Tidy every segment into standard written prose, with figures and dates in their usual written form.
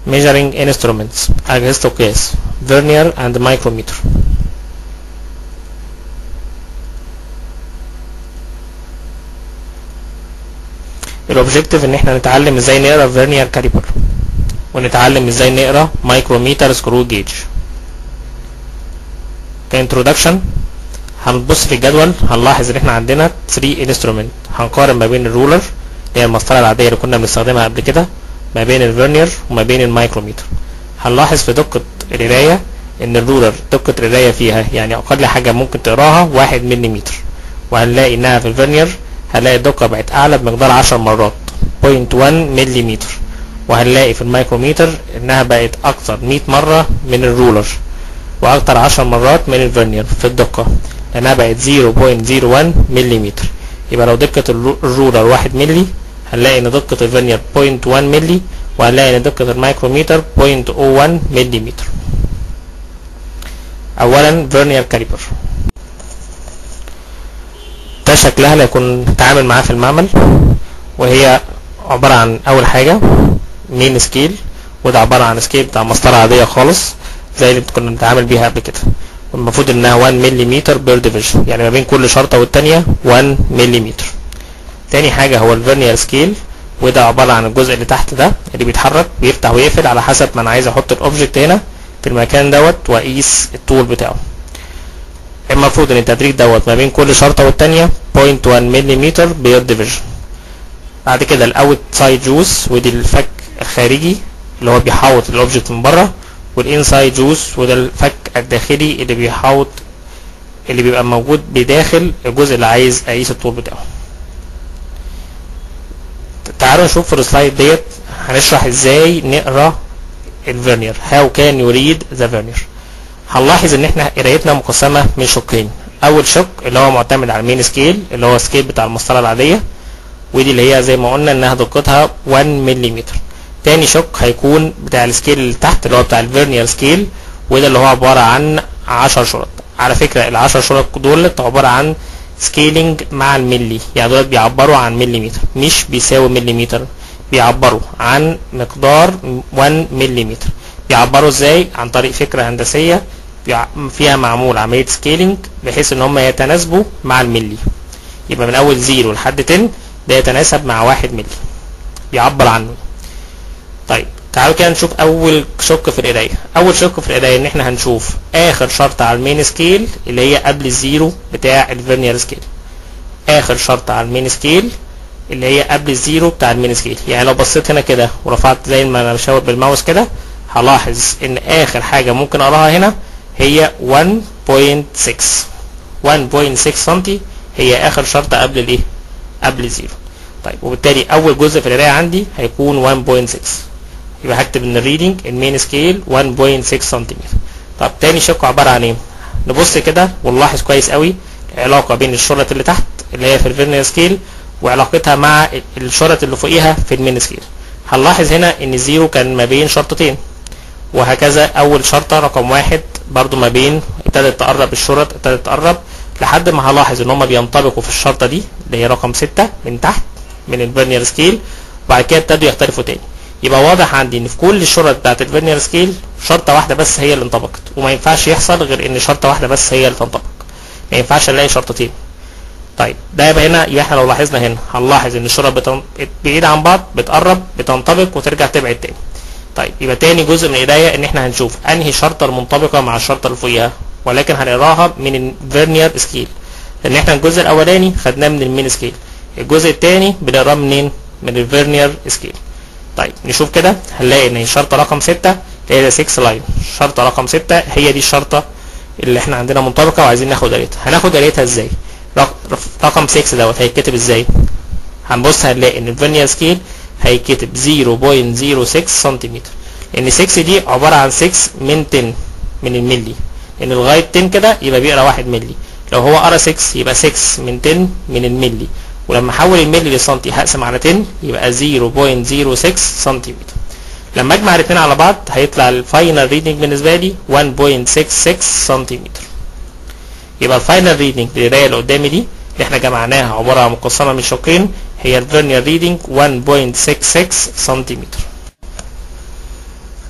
measuring instruments أجهزة القياس vernier and micrometer. الأوبجيكتيف إن احنا نتعلم ازاي نقرا vernier caliper ونتعلم ازاي نقرا micrometer screw gauge. كintroduction هنبص في الجدول هنلاحظ ان احنا عندنا 3 instrument. هنقارن ما بين الرولر اللي هي المسطرة العادية اللي كنا بنستخدمها قبل كده، ما بين الفيرنير وما بين المايكروميتر. هنلاحظ في دقة القراية ان الرولر دقة القراية فيها يعني اقل حاجة ممكن تقراها 1 ملم، وهنلاقي انها في الفيرنير هنلاقي الدقة بقت اعلى بمقدار 10 مرات 0.1 ملم، وهنلاقي في المايكروميتر انها بقت اكتر 100 مرة من الرولر واكتر 10 مرات من الفيرنير في الدقة لانها بقت 0.01 ملم. يبقى لو دقة الرولر 1 ملي هنلاقي ان دقة الفيرنير 0.1 ملي، وهنلاقي ان دقة المايكروميتر 0.01 ملم. اولا فيرنير كاليبر ده شكلها اللي هيكون نتعامل معاه في المعمل، وهي عبارة عن اول حاجة مين سكيل، وده عبارة عن سكيل بتاع مسطرة عادية خالص زي اللي كنا بنتعامل بيها قبل كده، والمفروض انها 1 ملم بير ديفيجن، يعني ما بين كل شرطة والتانية 1 ملم. تاني حاجة هو الفيرنير سكيل، وده عبارة عن الجزء اللي تحت ده اللي بيتحرك بيفتح ويقفل على حسب ما انا عايز احط الاوبجكت هنا في المكان دوت واقيس الطول بتاعه. المفروض ان التدريج دوت ما بين كل شرطة والتانية 0.1 ملم بير ديفيجن. بعد كده الاوت سايد جوز، ودي الفك الخارجي اللي هو بيحوط الاوبجكت من بره، والانسايد جوز وده الفك الداخلي اللي بيحوط اللي بيبقى موجود بداخل الجزء اللي عايز اقيس الطول بتاعه. تعالوا نشوف في السلايد ديت هنشرح ازاي نقرا الفيرنير. هاو كان يو ريد ذا فيرنير. هنلاحظ ان احنا قرايتنا مقسمه من شقين. اول شق اللي هو معتمد على المين سكيل اللي هو السكيل بتاع المسطره العاديه، ودي اللي هي زي ما قلنا انها دقتها 1 ملم. تاني شق هيكون بتاع السكيل اللي تحت اللي هو بتاع الفيرنير سكيل، وده اللي هو عباره عن 10 شرط. على فكره ال10 شرط دول عباره عن سكيلينج مع الملي، يعني دول بيعبروا عن مليمتر مش بيساوي مليمتر، بيعبروا عن مقدار 1 مليمتر. بيعبروا ازاي؟ عن طريق فكره هندسيه فيها معمول عمليه سكيلينج بحيث ان هم يتناسبوا مع الملي. يبقى من اول 0 لحد 10 ده يتناسب مع 1 ملي بيعبر عنه. طيب تعالوا كده نشوف اول شق في القرايه. اول شق في القرايه ان احنا هنشوف اخر شرطه على المين سكيل اللي هي قبل الزيرو بتاع الفيرنير سكيل. اخر شرطه على المين سكيل اللي هي قبل الزيرو بتاع المين سكيل. يعني لو بصيت هنا كده ورفعت زي ما انا بشاور بالماوس كده هلاحظ ان اخر حاجه ممكن اقراها هنا هي 1.6 سم، هي اخر شرطه قبل الايه؟ قبل الزيرو. طيب وبالتالي اول جزء في القرايه عندي هيكون 1.6، يبقى هكتب ان الريدنج المين سكيل 1.6 سنتيمتر. طب تاني شق عباره عن ايه؟ نبص كده ونلاحظ كويس قوي العلاقه بين الشرط اللي تحت اللي هي في الفيرنير سكيل وعلاقتها مع الشرط اللي فوقيها في المين سكيل. هنلاحظ هنا ان الزيرو كان ما بين شرطتين، وهكذا اول شرطه رقم 1 برضو ما بين، ابتدت تقرب الشرط ابتدت تقرب لحد ما هلاحظ ان هم بينطبقوا في الشرطه دي اللي هي رقم 6 من تحت من الفيرنير سكيل، وبعد كده ابتدوا يختلفوا تاني. يبقى واضح عندي ان في كل الشرط بتاعت الفيرنير سكيل شرطه واحده بس هي اللي انطبقت، وما ينفعش يحصل غير ان شرطه واحده بس هي اللي تنطبق، ما ينفعش الاقي شرطتين. طيب ده يبقى هنا، يبقى احنا لو لاحظنا هنا هنلاحظ ان الشرط بعيده عن بعض بتقرب بتنطبق وترجع تبعد تاني. طيب يبقى تاني جزء من القرايه ان احنا هنشوف انهي شرطه المنطبقه مع الشرطه اللي فوقيها، ولكن هنقراها من الفيرنير سكيل، لان احنا الجزء الاولاني خدناه من المين سكيل، الجزء الثاني بنقراه منين؟ من الفيرنير سكيل. طيب نشوف كده هنلاقي ان الشرطه رقم 6 هي 6 لاين، الشرطه رقم 6 هي دي الشرطه اللي احنا عندنا منطبقه وعايزين ناخد قرايتها. هناخد قرايتها ازاي؟ رقم 6 دوت هيتكتب ازاي؟ هنبص هنلاقي ان الفيرنير سكيل هيتكتب 0.06 سنتيمتر، لان 6 دي عباره عن 6 من 10 من الملي، لان لغايه 10 كده يبقى بيقرا 1 ملي. لو هو قرا 6 يبقى 6 من 10 من الملي، ولما احول الملي للسنتي هقسم على 10 يبقى 0.06 سنتيمتر. لما اجمع الاثنين على بعض هيطلع الفاينل ريدنج بالنسبه لي 1.66 سنتيمتر. يبقى الفاينل ريدنج للقرايه اللي قدامي دي اللي احنا جمعناها عباره عن مقسمه من شقين هي الفيرنير ريدنج 1.66 سنتيمتر.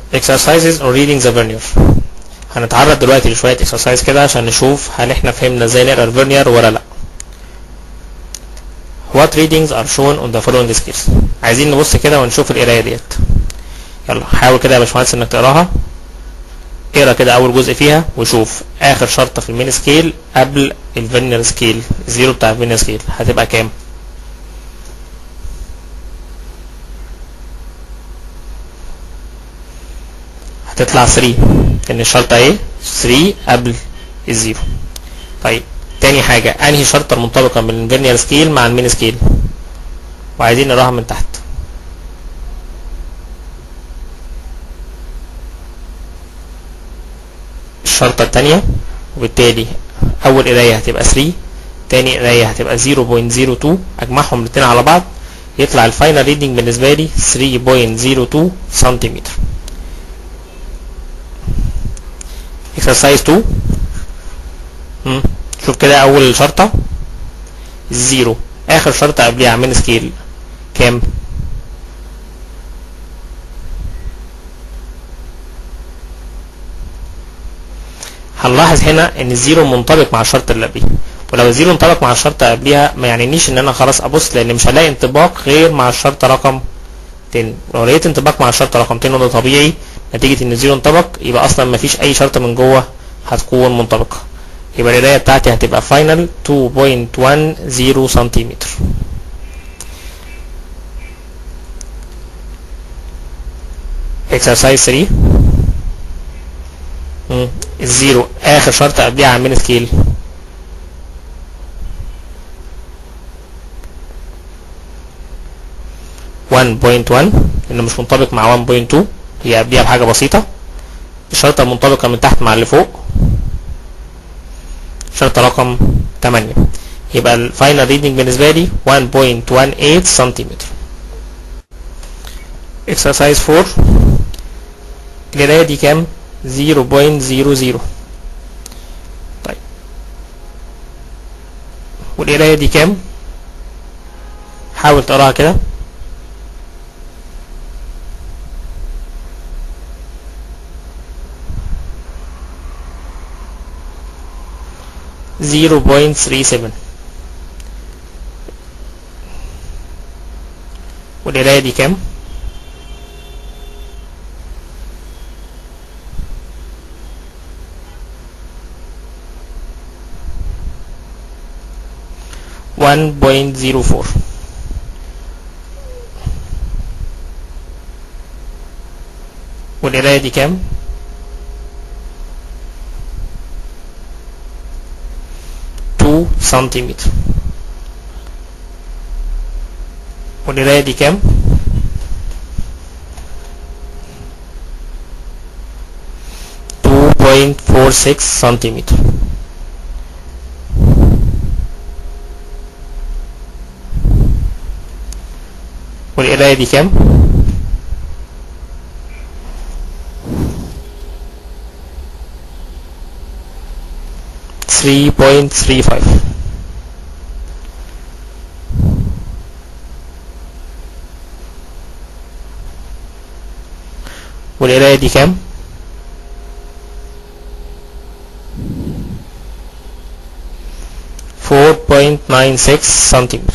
exercises on reading the vernier. هنتعرض دلوقتي لشوية exercise كده عشان نشوف هل احنا فهمنا ازاي نقرا الفيرنير ولا لا. What readings are shown on the following scales. عايزين نبص كده ونشوف القراية ديت. يلا حاول كده يا باشمهندس انك تقراها. اقرا كده اول جزء فيها وشوف اخر شرطة في المين سكيل قبل الفيرنير سكيل، الزيرو بتاع الفيرنير سكيل هتبقى كام؟ هتطلع 3 لان الشرطة ايه؟ 3 قبل الزيرو. طيب تاني حاجة انهي شرطة المنطبقة من الفيرنير سكيل مع المين سكيل؟ وعايزين نراها من تحت. الشرطة التانية، وبالتالي اول قراية هتبقى 3، تاني قراية هتبقى 0.02، اجمعهم الاتنين على بعض يطلع الفاينل ريدنج بالنسبة لي 3.02 سنتيمتر. exercise 2. شوف كده اول شرطة الزيرو اخر شرطة قبليها من سكيل كام؟ هنلاحظ هنا ان الزيرو منطبق مع الشرط اللي قبليه، ولو الزيرو انطبق مع الشرطة قبليها ما يعنيش ان انا خلاص ابص لان مش هلاقي انطباق غير مع الشرطة رقم 10. لو لقيت انطباق مع الشرطة رقم 10 وده طبيعي نتيجة ان الزيرو انطبق يبقى اصلا مفيش اي شرطة من جوه هتكون منطبقة، يبقى القراية بتاعتي هتبقى فاينل 2.10 سنتيمتر. exercise 3. الزيرو اخر شرطة قبليها على المين سكيل .1 لانه مش منطبق مع 1.2، هي قبليها بحاجة بسيطة. الشرطة المنطبقة من تحت مع اللي فوق شرطة رقم 8، يبقى الفاينل ريدنج بالنسبة لي 1.18 سنتيمتر. exercise 4. القراية دي كام؟ 0.00. طيب والقراية دي كام؟ حاول تقراها كده. 0.37. والقراية دي كام؟ .04. والقراية دي كام؟ 2 سنتيمتر. والقراية دي كام؟ 2.46 سنتيمتر. والقراية دي كام؟ 3.35. والقراية دي كام؟ 4.96 سنتيمتر.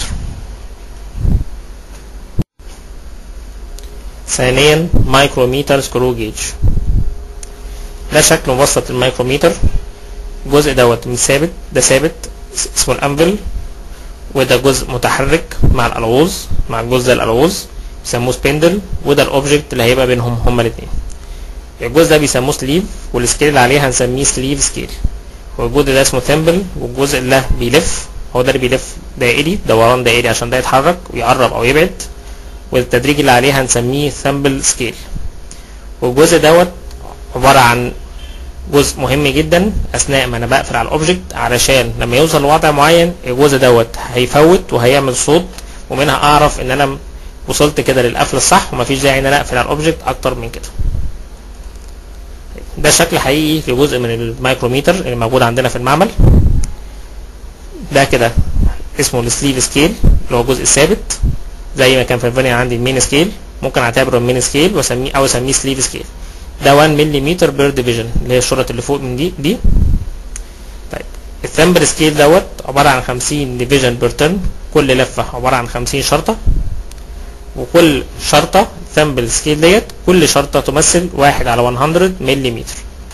ثانيا مايكروميتر سكرو جيج. ده شكل مبسط المايكروميتر. الجزء دوت مش ثابت، ده ثابت اسمه الانفل، وده جزء متحرك مع الالوز، مع الجزء ده الالوز بيسموه سبندل، وده الاوبجكت اللي هيبقى بينهم هما الاثنين. الجزء ده بيسموه سليف، والسكيل اللي عليه هنسميه سليف سكيل. والجزء ده اسمه ثمبل، والجزء اللي بيلف هو ده اللي بيلف دائري، دوران دائري عشان ده يتحرك ويقرب او يبعد، والتدريج اللي عليه هنسميه ثمبل سكيل. والجزء دوت عبارة عن جزء مهم جدا اثناء ما انا بقفل على الاوبجكت، علشان لما يوصل لوضع معين الجزء دوت هيفوت وهيعمل صوت، ومنها اعرف ان انا وصلت كده للقفل الصح ومفيش داعي ان انا اقفل على الاوبجكت اكتر من كده. ده شكل حقيقي في جزء من المايكروميتر اللي موجود عندنا في المعمل. ده كده اسمه السليف سكيل اللي هو الجزء الثابت، زي ما كان في الفيرنير عندي المين سكيل، ممكن اعتبره المين سكيل واسميه او اسميه سليف سكيل. ده 1 ملم بير ديفيجن اللي هي الشرط اللي فوق من دي. طيب الثامبل سكيل دوت عباره عن 50 ديفيجن بير ترن، كل لفه عباره عن 50 شرطه، وكل شرطه ثامبل سكيل ديت كل شرطه تمثل 1 على 100 ملم.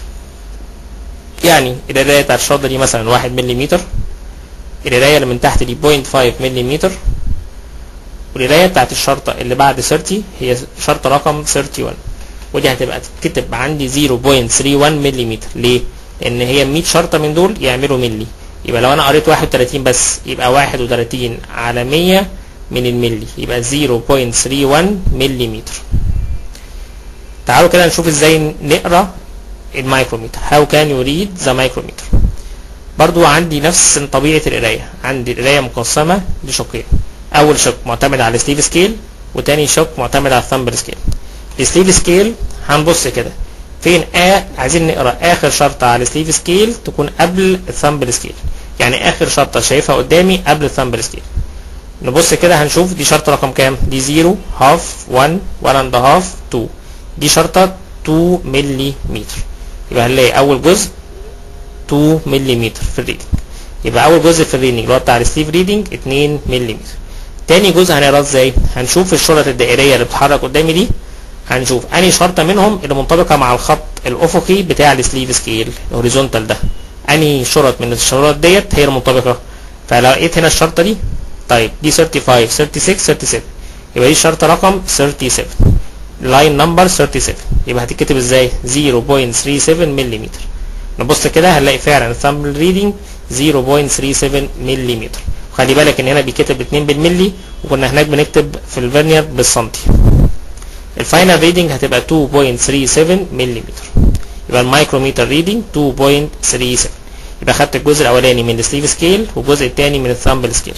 يعني القرايه بتاعت الشرطه دي مثلا 1 ملم، القرايه اللي من تحت دي 0.5 ملم، والقرايه بتاعت الشرطه اللي بعد 30 هي شرطه رقم 31، ودي هتبقى تتكتب عندي 0.31 ملم. ليه؟ لان هي 100 شرطه من دول يعملوا ملي، يبقى لو انا قريت 31 بس يبقى 31 على 100 من الملي، يبقى 0.31 ملم. تعالوا كده نشوف ازاي نقرا المايكروميتر. How can you read the micrometer؟ برضو عندي نفس طبيعة القراية، عندي القراية مقسمة لشقين. أول شق معتمد على السليف سكيل، وتاني شق معتمد على الثامبل سكيل. السليف سكيل هنبص كده فين عايزين نقرا آخر شرطة على السليف سكيل تكون قبل الثامبل سكيل، يعني آخر شرطة شايفها قدامي قبل الثامبل سكيل. نبص كده هنشوف دي شرطة رقم كام؟ دي 0 هاف 1 1 اند هاف 2، دي شرطة 2 ملم. يبقى هنلاقي أول جزء 2 ملم في الريدنج، يبقى اول جزء في الريدنج اللي هو بتاع السليف ريدنج 2 ملم. تاني جزء هنقراه ازاي؟ هنشوف الشرط الدائريه اللي بتتحرك قدامي دي، هنشوف انهي شرطه منهم اللي منطبقه مع الخط الافقي بتاع السليف سكيل الهوريزونتال ده، انهي شرط من الشرط ديت هي المنطبقه. فلو لقيت هنا الشرطه دي، طيب دي 35 36 37، يبقى دي الشرطه رقم 37، لاين نمبر 37، يبقى هتتكتب ازاي؟ 0.37 ملم. نبص كده هنلاقي فعلا الثامبل ريدنج 0.37 ملم. خلي بالك ان هنا بيكتب 2 بالملي، وكنا هناك بنكتب في الفيرنير بالسنتي. الفاينل ريدنج هتبقى 2.37 ملم. يبقى المايكروميتر ريدنج 2.37. يبقى خدت الجزء الاولاني من السليف سكيل والجزء الثاني من الثامبل سكيل.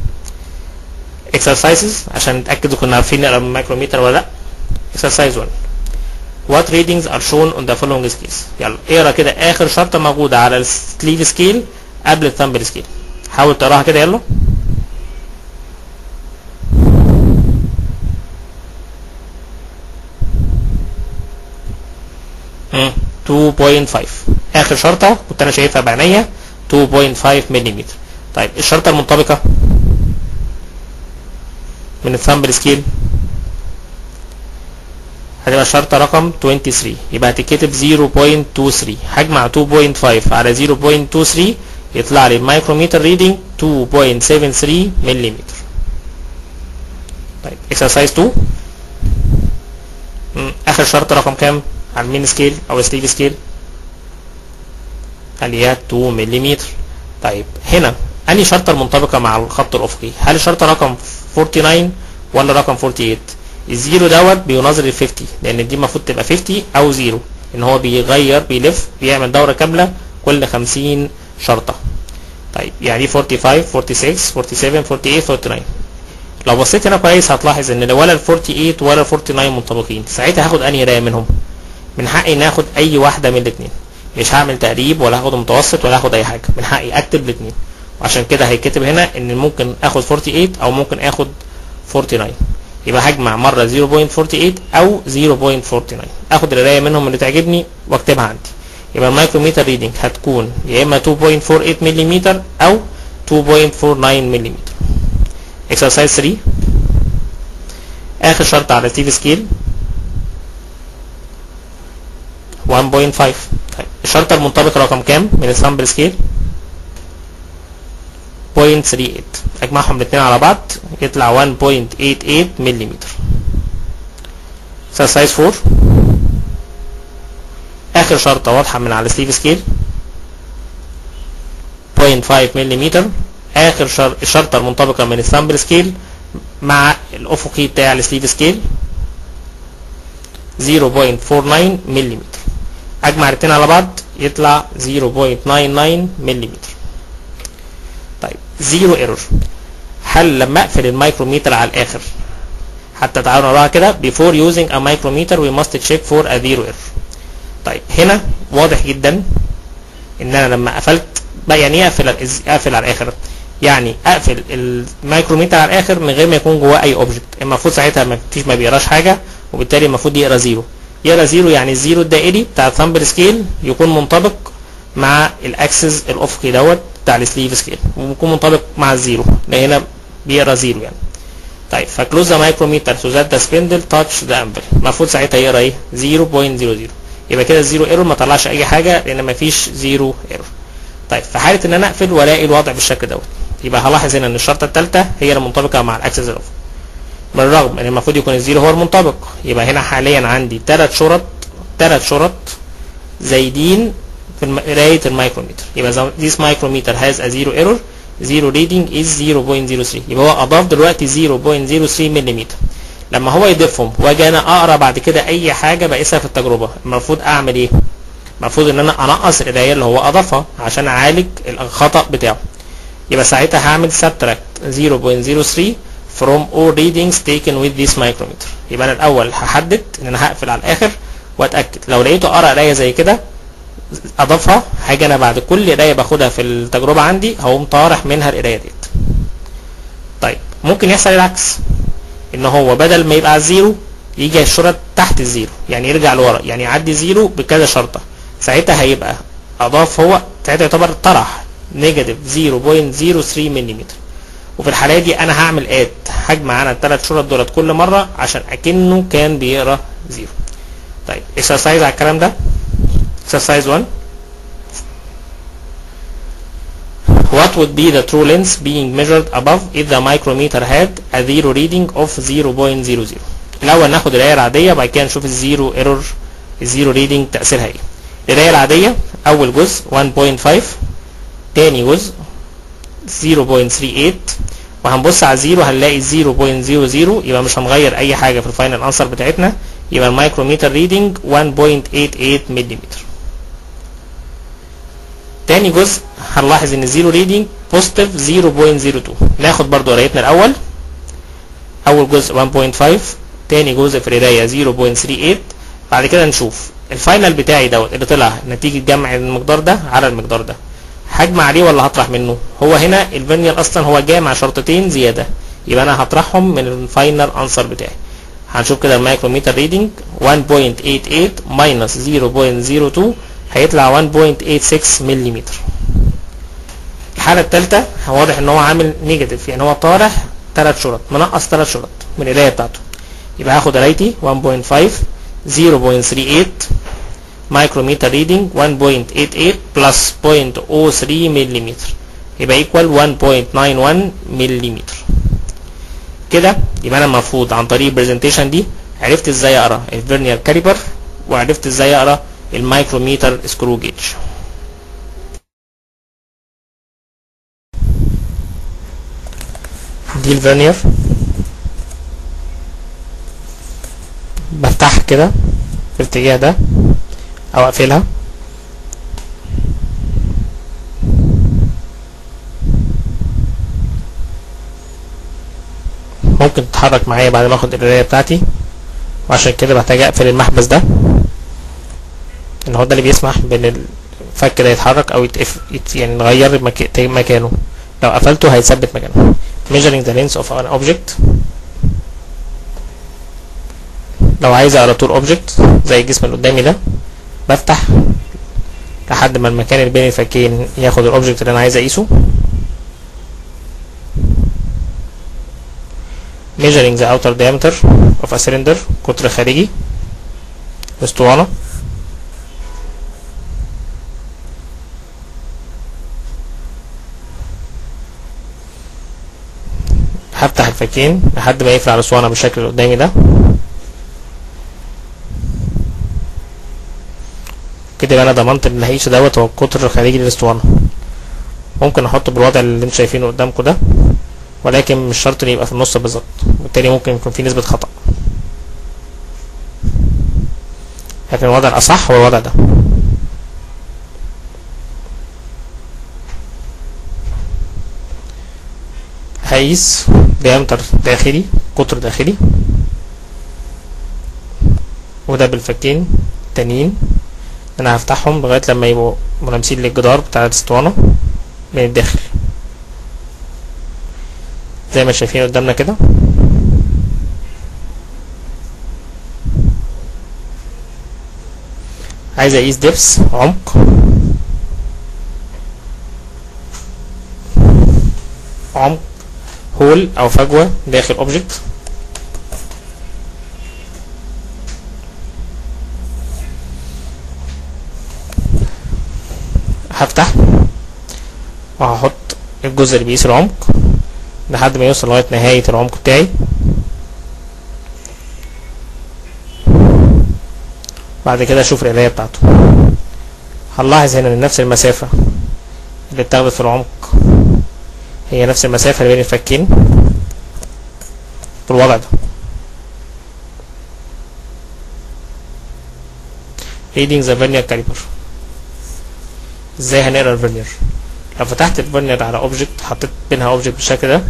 اكسرسايزز عشان نتاكد اذا كنا عارفين نقرا المايكروميتر ولا لا. اكسرسايز 1، What readings are shown on the following scales؟ يلا اقرا كده اخر شرطه موجوده على السليف سكيل قبل الثامبل سكيل، حاول تقراها كده يلا. م 2.5 اخر شرطه كنت انا شايفها بعينيا 2.5 ملم. طيب الشرطه المنطبقه من الثامبل سكيل هتبقى الشرطة رقم 23، يبقى هتتكتب 0.23. هجمع 2.5 على 0.23 يطلع لي المايكروميتر ريدنج 2.73 ملم. طيب اكسرسايز 2، اخر شرطة رقم كام على المين سكيل او السليف سكيل؟ خليها 2 ملم. طيب هنا انهي شرطة المنطبقة مع الخط الافقي؟ هل الشرطة رقم 49 ولا رقم 48؟ الزيرو دوت بيناظر ال 50، لان دي المفروض تبقى 50 او زيرو، ان هو بيغير بيلف بيعمل دوره كامله كل 50 شرطه. طيب يعني 45 46 47 48 49. لو بصيت هنا كويس هتلاحظ ان ولا ال 48 ولا ال 49 منطبقين. ساعتها هاخد انهي قرايه منهم؟ من حقي ان اخد اي واحده من الاثنين، مش هعمل تقريب ولا هاخد متوسط ولا هاخد اي حاجه، من حقي اكتب الاثنين. وعشان كده هيتكتب هنا ان ممكن اخد 48 او ممكن اخد 49. يبقى هجمع مره 0.48 او 0.49، اخد القرايه منهم اللي تعجبني واكتبها عندي. يبقى المايكروميتر ريدنج هتكون يا اما 2.48 ملم او 2.49 ملم. اكسرسايز 3، اخر شرطه على السليف سكيل 1.5. طيب الشرطه المنطبقه رقم كام من السامبل سكيل؟ 0.38. اجمعهم الاثنين على بعض يطلع 1.88 ملم. اكسرسايز 4، اخر شرطه واضحه من على السليف سكيل 0.5 ملم. اخر الشرطه المنطبقه من السامبل سكيل مع الافقي بتاع السليف سكيل 0.49 ملم. اجمع الاثنين على بعض يطلع 0.99 ملم. طيب زيرو ايرور. هل لما اقفل المايكروميتر على الاخر، حتى تعالوا نقراها كده before using a micrometer we must check for a zero error. طيب هنا واضح جدا ان انا لما قفلت بقى، يعني ايه اقفل على الاخر؟ يعني اقفل المايكروميتر على الاخر من غير ما يكون جواه اي اوبجكت. المفروض ساعتها ما بيقراش حاجه، وبالتالي المفروض يقرا زيرو. يقرا زيرو يعني الزيرو الدائري بتاع الثامبل سكيل يكون منطبق مع الاكسس الافقي دوت بتاع السليف سكيل، ويكون منطبق مع الزيرو لان هنا بيقرا زيرو يعني. طيب فكلوز ذا مايكروميتر تو ذات ذا سبندل تاتش ذا امبل، المفروض ساعتها يقرا ايه 0.00. يبقى كده الزيرو ايرور، ما طلعش اي حاجه لان ما فيش زيرو ايرور. طيب في حاله ان انا اقفل والاقي الوضع بالشكل دوت، يبقى هلاحظ هنا ان الشرطه الثالثه هي اللي منطبقه مع الاكسس الافقي، بالرغم ان المفروض يكون الزيرو هو المنطبق. يبقى هنا حاليا عندي ثلاث شرط زايدين في قرايه المايكروميتر. يبقى this micrometer has a zero error, zero reading is 0.03. يبقى هو اضاف دلوقتي 0.03 ملم. لما هو يضيفهم واجي انا اقرا بعد كده اي حاجه بقيسها في التجربه، المفروض اعمل ايه؟ المفروض ان انا انقص القرايه اللي هو اضافها عشان اعالج الخطا بتاعه. يبقى ساعتها هعمل subtract 0.03 from all readings taken with this micrometer. يبقى انا الاول هحدد ان انا هقفل على الاخر واتاكد، لو لقيته قرا قرايه زي كده اضافها، حاجه انا بعد كل قرايه باخدها في التجربه عندي هقوم طارح منها القرايه ديت. طيب ممكن يحصل العكس، ان هو بدل ما يبقى على الزيرو يجي الشرط تحت الزيرو، يعني يرجع لورا، يعني يعدي زيرو بكذا شرطه. ساعتها هيبقى اضاف، هو ساعتها يعتبر طرح نيجاتيف 0.03 ملم. وفي الحاله دي انا هعمل اد هجمع انا الثلاث شرط دولت كل مره عشان اكنه كان بيقرا زيرو. طيب اكسرسايز على الكلام ده. exercise 1. What would be the true length being measured above if the micrometer had a zero reading of 0.00؟ الاول ناخد القرايه العاديه، بعد كده نشوف الزيرو ايرور، الزيرو ريدنج تاثيرها ايه. القرايه العاديه اول جزء 1.5، تاني جزء 0.38، وهنبص على الزيرو هنلاقي 0.00، يبقى مش هنغير اي حاجه في الفاينل انسر بتاعتنا، يبقى المايكروميتر ريدنج 1.88 ملم. تاني جزء هنلاحظ ان الزيرو ريدنج بوزيتيف 0.02. ناخد برضو قرايتنا الاول، اول جزء 1.5، تاني جزء في القرايه 0.38، بعد كده نشوف الفاينل بتاعي دوت اللي طلع نتيجه جمع المقدار ده على المقدار ده، هجمع عليه ولا هطرح منه؟ هو هنا الفيرنيال اصلا هو جامع شرطتين زياده، يبقى انا هطرحهم من الفاينل انسر بتاعي. هنشوف كده المايكروميتر ريدنج 1.88 ماينس 0.02 هيطلع 1.86 ملم. الحاله الثالثه واضح ان هو عامل نيجاتيف، يعني هو طارح ثلاث شرط، منقص ثلاث شرط من القرايه بتاعته. يبقى هاخد قرايتي 1.5 0.38 مايكروميتر ريدنج 1.88 بلس 0.03 ملم، يبقى ايكوال 1.91 ملم. كده يبقى انا المفروض عن طريق البرزنتيشن دي عرفت ازاي اقرا الفيرنيال كاليبر، وعرفت ازاي اقرا المايكروميتر سكرو جيج. دي الفيرنير، بفتحها كده في الاتجاه ده او اقفلها. ممكن تتحرك معايا بعد ما اخد القرايه بتاعتي، وعشان كده بحتاج اقفل المحبس ده، ان هو ده اللي بيسمح بان الفك ده يتحرك او يعني نغير مكانه. لو قفلته هيثبت مكانه. measuring the length of an object، لو عايز اقرا طول اوبجكت زي الجسم اللي قدامي ده، بفتح لحد ما المكان اللي بين الفكين ياخد الاوبجكت اللي انا عايز اقيسه. measuring the outer diameter of a cylinder، قطر خارجي اسطوانة. هفتح الفكين لحد ما يقفل على الاسطوانة بالشكل اللي قدامي ده. كده يبقى انا ضمنت ان هيقيس دوت هو القطر الخارجي للاسطوانة. ممكن احطه بالوضع اللي انتوا شايفينه قدامكم ده، ولكن مش شرط ان يبقى في النص بالظبط، وبالتالي ممكن يكون في نسبة خطأ، لكن الوضع الأصح هو الوضع ده. هقيس ديامتر داخلي، قطر داخلي، وده بالفكين التانيين انا هفتحهم لغاية لما يبقوا ملامسين للجدار بتاع الاسطوانة من الداخل زي ما شايفين قدامنا كده. عايز اقيس دبس عمق، هول او فجوة داخل اوبجكت. هفتح وهحط الجزء اللي بيقيس العمق لحد ما يوصل لغاية نهاية العمق بتاعي. بعد كده اشوف القراية بتاعته. هنلاحظ هنا ان نفس المسافة اللي اتاخدت في العمق هي نفس المسافة اللي بين الفكين بالوضع ده. reading the vernier caliper. ازاي هنقرا الفيرنير؟ لو فتحت الفيرنير على اوبجكت، حطيت بينها اوبجكت بالشكل ده،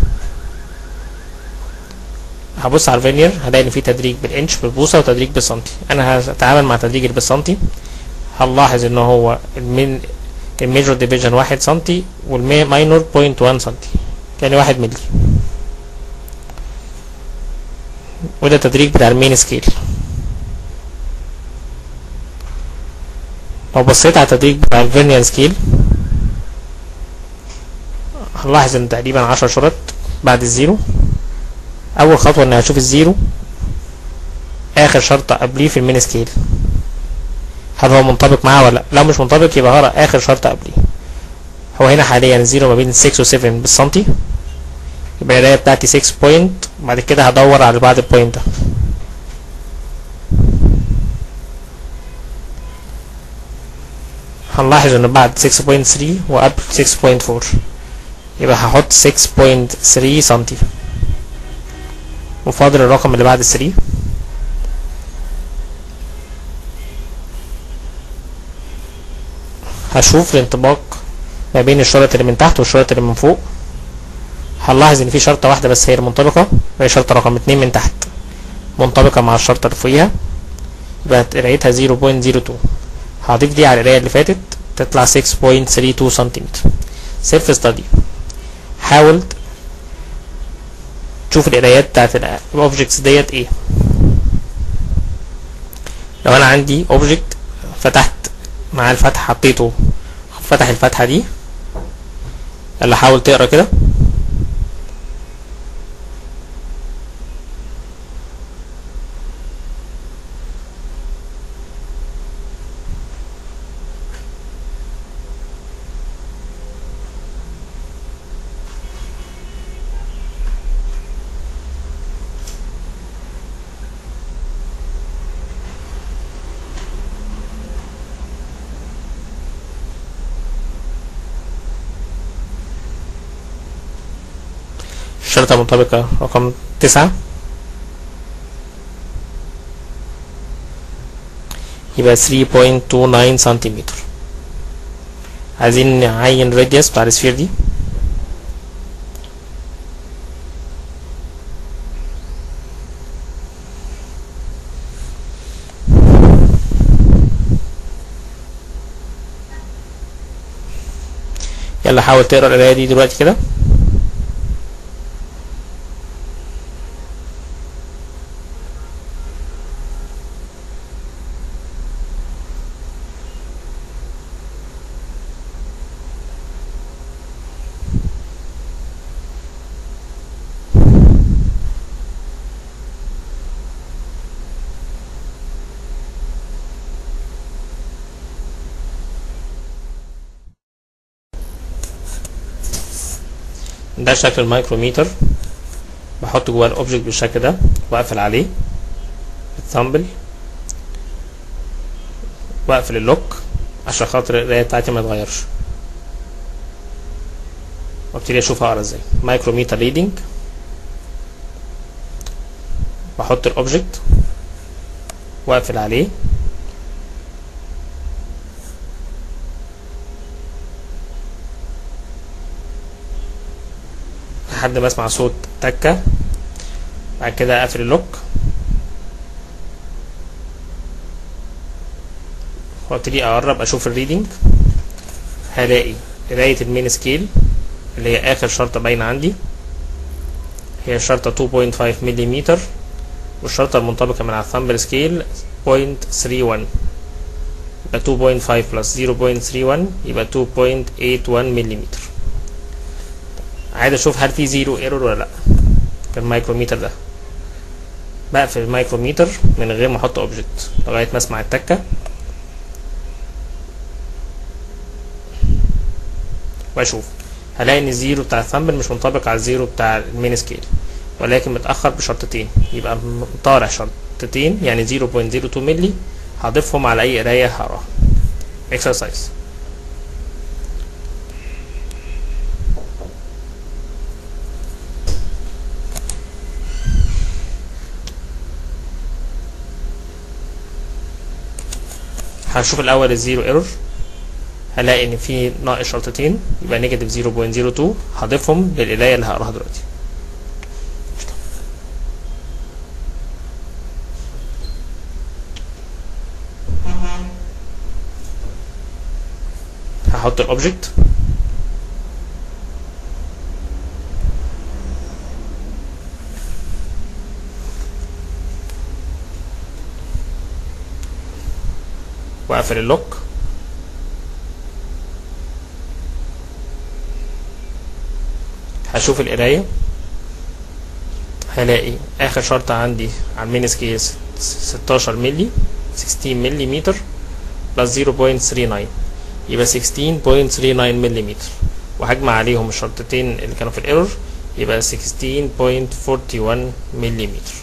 هبص على الفيرنير هلاقي ان في تدريج بالانش بالبوصه وتدريج بالسنتي. انا هتعامل مع تدريج اللي بالسنتي. هنلاحظ ان هو الميجور ديفيجن 1 سنتي والماينور 0.1 سنتي، يعني 1 مللي. وده تدريج بتاع المين سكيل. لو بصيت على التدريج بتاع الفيرنير سكيل هنلاحظ ان تقريبا 10 شرط بعد الزيرو. اول خطوه ان هشوف الزيرو اخر شرطه قبليه في المين سكيل، هل هو منطبق معاه ولا لا. لو مش منطبق يبقى هقرا اخر شرطه قبليه. هو هنا حاليا الزيرو ما بين 6 و 7 بالسنتي، يبقى القرايه بتاعتي 6 بوينت. بعد كده هدور على بعد البوينت ده. هنلاحظ ان بعد 6.3 وقبل 6.4، يبقى هحط 6.3 سنتي وفاضل الرقم اللي بعد 3. هشوف الانطباق ما بين الشرط اللي من تحت والشرط اللي من فوق. هنلاحظ ان في شرطه واحده بس هي المنطبقه، وهي شرطه رقم 2 من تحت منطبقه مع الشرطه اللي فوقيها، يبقى قرايتها 0.02. هضيف دي على القرايه اللي فاتت تطلع 6.32 سنتيمتر. سيلف ستادي. حاول تشوف القرايات بتاعت الاوبجكتس ديت ايه. لو انا عندي اوبجكت فتحت مع الفتح، حطيته فتح الفتحه دي، يلا حاول تقرا كده. الشرطة منطبقة رقم 9، يبقى 3.29 سنتيمتر. عايزين نعين الراديوس بتاع السفير دي. يلا حاول تقرا القرايه دي دلوقتي كده. ده شكل المايكروميتر، بحط جواه الاوبجكت بالشكل ده واقفل عليه الثامبل واقفل اللوك عشان خاطر القرايه بتاعتي ما تتغيرش، وابتدي اشوف هقرا ازاي. مايكروميتر ريدنج، بحط الاوبجكت واقفل عليه، لحد ما اسمع صوت تكه. بعد كده اقفل اللوك وابتدي اقرب اشوف الريدنج. هلاقي قرايه المين سكيل اللي هي اخر شرطه باينه عندي هي الشرطه 2.5 والشرطه المنطبقه من على الثامبل سكيل 0.31. يبقى 2.5 بلس 0.31 يبقى 2.81 ملم. عايز اشوف هل في زيرو ايرور ولا لا في المايكروميتر ده. بقفل المايكروميتر من غير ما احط اوبجكت لغايه ما اسمع التكه، واشوف هلاقي ان الزيرو بتاع الثامبل مش منطبق على الزيرو بتاع المين سكيل، ولكن متاخر بشرطتين. يبقى طارح شرطتين يعني 0.02 ملي هضيفهم على اي قرايه هقراها. اكسرسايز. هشوف الاول الزيرو ايرور، هلاقي ان في ناقص شرطتين يبقى نيجاتيف 0.02 هضيفهم للقرايه اللي هقراها دلوقتي. هحط الاوبجكت، واقفل اللوك، هشوف القرايه، هلاقي اخر شرطه عندي على المين سكيل 16 ملي 16 ملي متر بلس 0.39 يبقى 16.39 ملم، وهجمع عليهم الشرطتين اللي كانوا في الايرور يبقى 16.41 ملم.